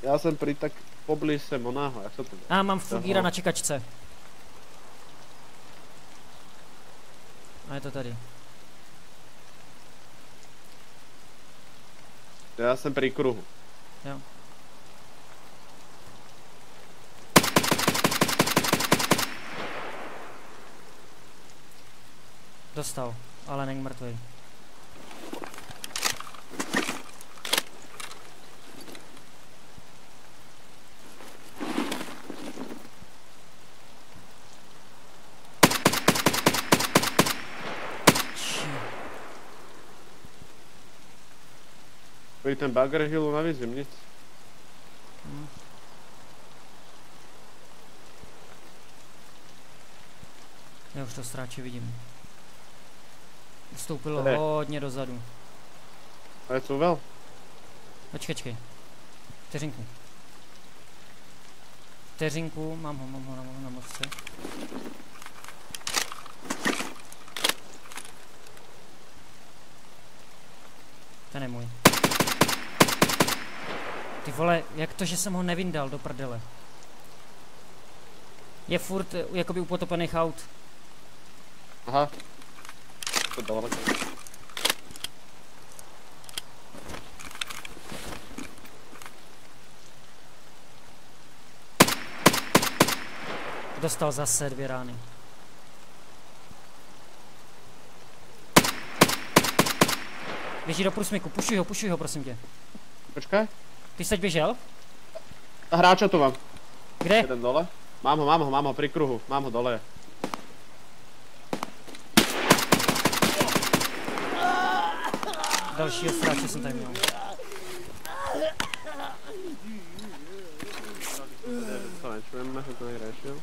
Já jsem prý tak poblíž sem onáho, jak se to dá? Mám Fugíra na čekačce. A je to tady. Já jsem prý kruhu. Jo. Dostal, ale není mrtvý. Prý ten bagger hilu navízím, nic. Já už to stráče vidím. Vstoupil hodně dozadu. A je to vel? Počkej. Vteřinku. Vteřinku, mám ho na mořce. Ten je můj. Ty vole, jak to, že jsem ho nevyndal do prdele? Je furt jakoby u potopených aut. Aha. To daleko. Dostal zase 2 rány. Běží do průsmyku, pušuj ho prosím tě. Počkej. Ty jsi teď běžel? A hráča tu mám. Kde? Jeden dole. Mám ho pri kruhu, mám ho dole. Dalšího sráče jsem tady měl. To nečujeme, že to nejriešil.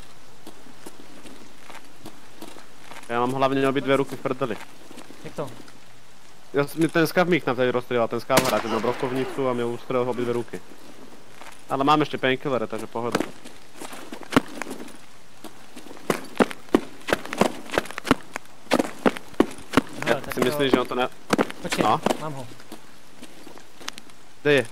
Já mám hlavně obě 2 ruky v prdeli. Jak to? Ten skav mi ich tam tady rozstrieľal, ten skav hráč, jednu brokovnicu a mě ustrelil obě 2 ruky. Ale mám ještě painkillere, takže pohoda. Hele, Si myslíš, že on to ne... Počkej, no? Mám ho. Kde je?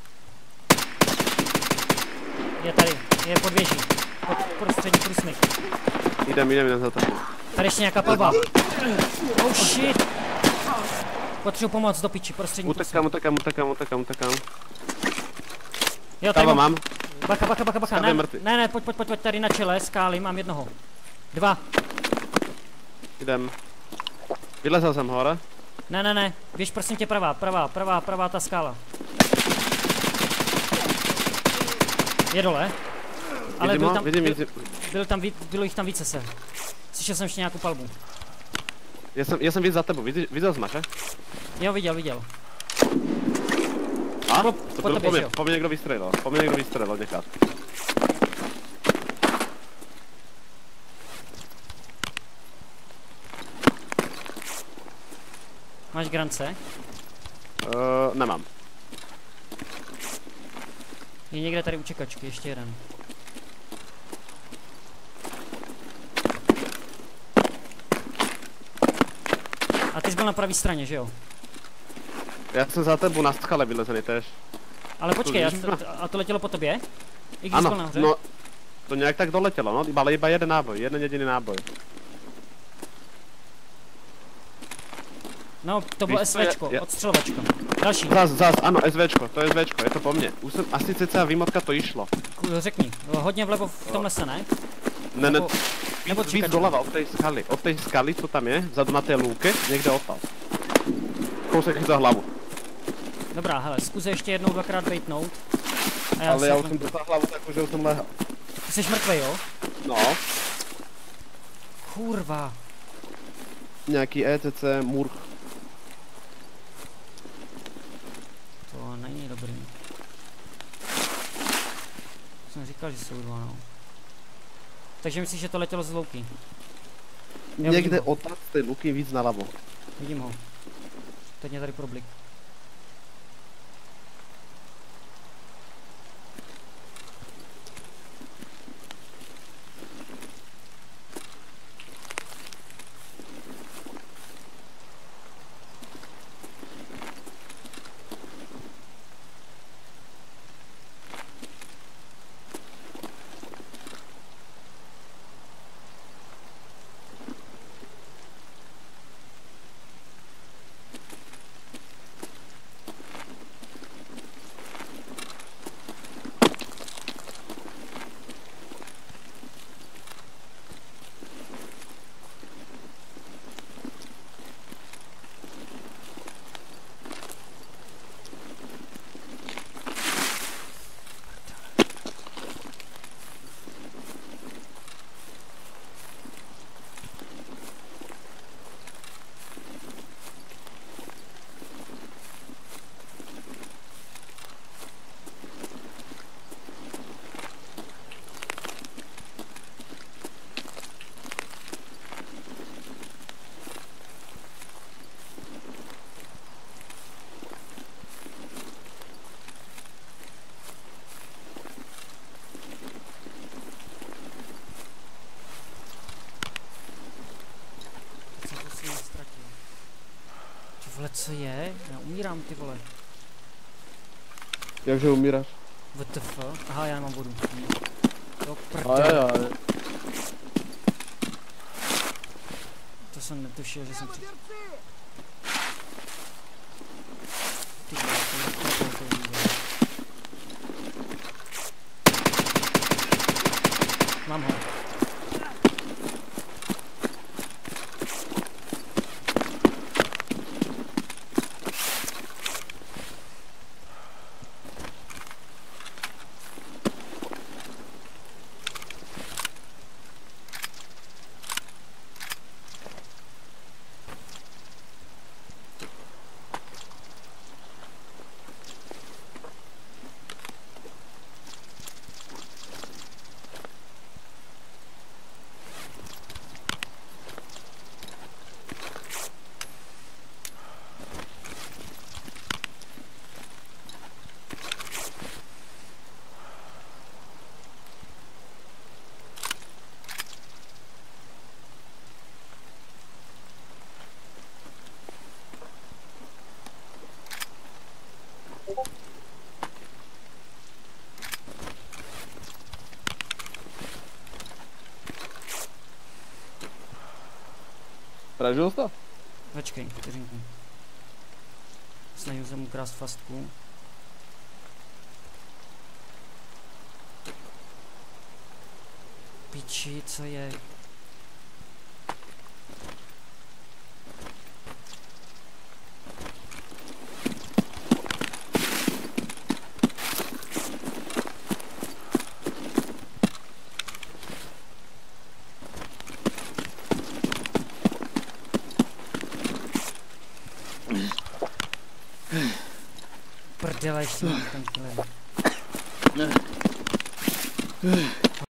Je tady, je pod věží. Prostřední průsmyk. Jdem za to. Tady ještě nějaká palba. Oh shit! Potřebuji pomoct do piči, prostřední průsmyk. Utekám. Jo, tady mám. Bacha, ne, pojď, tady na čele, skály, mám jednoho. 2. Jdem. Vylezl jsem hore. Ne, běž prosím tě pravá ta skála. Je dole. Ale bylo jich tam více se. Slyšel jsem ještě nějakou palbu. Já jsem víc za tebou, viděl jsi Maše? Jo, viděl. A? To byl po mě někdo vystřelil, nechat. Máš grance? Nemám. Je někde tady u čekačky, ještě jeden. A ty jsi byl na pravé straně, že jo? Já jsem za tebou na skale vylezený tež. Ale počkej, a to letělo po tobě? I když jsi byl nahoře? No, to nějak tak doletělo, no, ale iba jeden náboj, jeden jediný náboj. No, to bylo SVčko, odstřelovačko. Další. Zas, ano, SVčko, to je SVčko, je to po mně. Už jsem asi cca výmotka to išlo. Řekni, hodně vlevo v tom lese, ne? Ne, nebo víc doleva od tej skaly, co tam je, vzadu na té lůke, někde odtal. Kousek za hlavu. Dobrá, hele, zkus ještě jednou, 2krát bejtnout. Ale já už jsem dostal hlavu tak, že už jsem lehal. Ty jsi mrtvej, jo? No. Kurva. Nějaký ECC, murch. To není dobrý. Jsem říkal, že jsou 2, no. Takže myslíš, že to letělo z louky? Někde odtat z té luky víc nalavo. Vidím ho. Teď mě tady problik. Co je? Já umírám, ty vole. Jakže umíráš? WTF? Aha, já nemám vodu. Jo, Ajajaj. To jsem netušil, že jsem před... Ty vole, to viděl. Mám ho. Prežil jsi to? Počkej, vteřinku. Snažím se mu krást fastku. Piči, co je? Prdele, ještě mám ten killer.